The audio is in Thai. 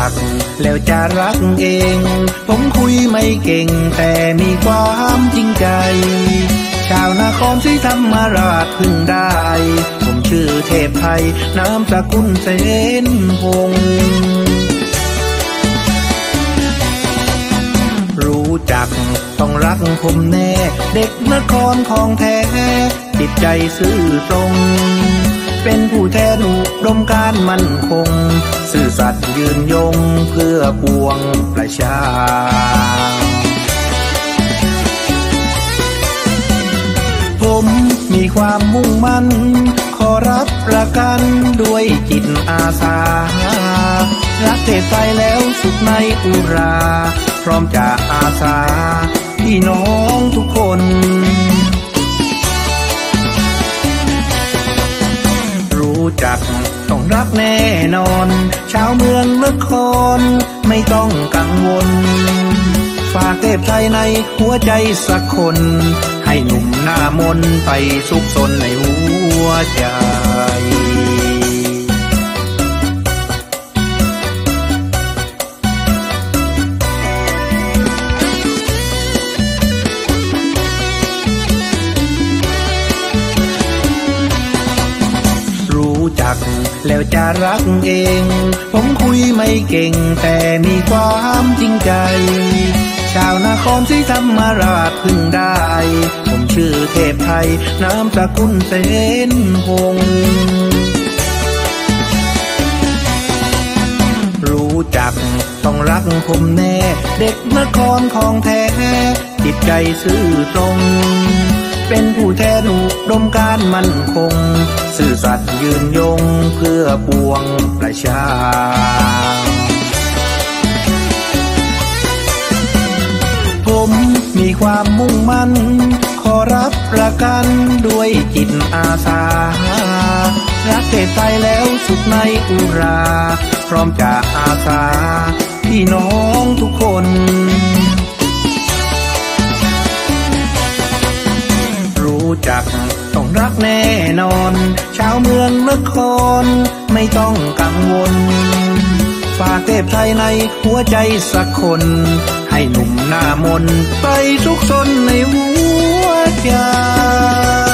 จักแล้วจะรักเองผมคุยไม่เก่งแต่มีความจริงใจชาวนครศรีธรรมราชพึ่งได้ผมชื่อเทพไทยนามสกุลเสนพงษ์รู้จักต้องรักผมแน่เด็กนครของแท้จิตใจซื่อตรงเป็นผู้แทนอุดมการณ์มั่นคงซื่อสัตย์ยืนยงเพื่อปวงประชาผมมีความมุ่งมั่นขอรับประกันด้วยจิตอาสารักเทพไทยแล้วสุขในอุราพร้อมจะอาสาพี่น้องทุกคนรู้จักต้องรักแน่นอนชาวเมืองนครไม่ต้องกังวลฝากเทพไทยในหัวใจสักคนให้หนุ่มหน้ามนไปสุขสนในหัวใจรู้จักแล้วจะรักเองผมคุยไม่เก่งแต่มีความจริงใจชาวนครศรีธรรมราชพึ่งได้ผมชื่อเทพไทยนามสกุลเสนพงษ์รู้จักต้องรักผมแน่เด็กนครของแท้จิตใจซื่อตรงเป็นผู้แทนอุดมการณ์มั่นคงซื่อสัตย์ยืนยงเพื่อปวงประชาผมมีความมุ่งมั่นขอรับประกันด้วยจิตอาสารักเทพไทยแล้วสุขในอุราพร้อมจะอาสาพี่น้องทุกคนรู้จักต้องรักแน่นอนชาวเมืองนครไม่ต้องกังวลฝากเทพไทยในหัวใจสักคนให้หนุ่มหน้ามนไปทุกซนในหัวใจ